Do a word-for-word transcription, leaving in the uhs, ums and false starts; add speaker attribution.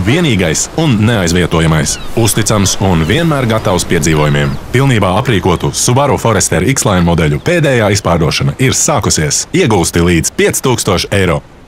Speaker 1: Vienīgais un neaizvietojamais. Uzticams un vienmēr gatavs piedzīvojumiem. Pilnībā aprīkotu Subaru Forester X-Line modeļu pēdējā izpārdošana ir sākusies. Iegūsti līdz pieci tūkstoši eiro.